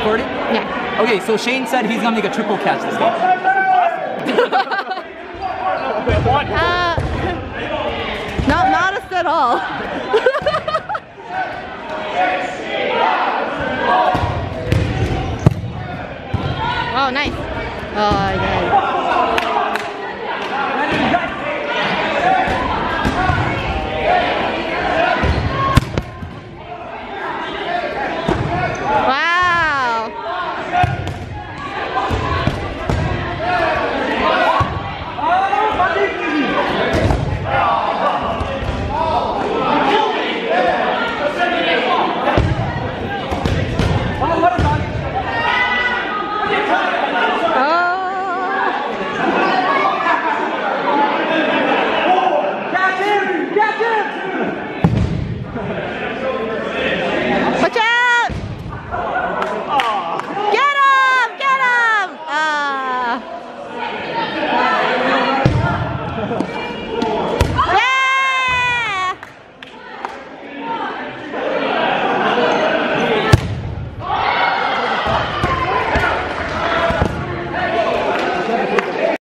recording? Yeah. Okay, so Shane said he's gonna make a triple catch this game. Not us at all. Oh, nice. Oh, I got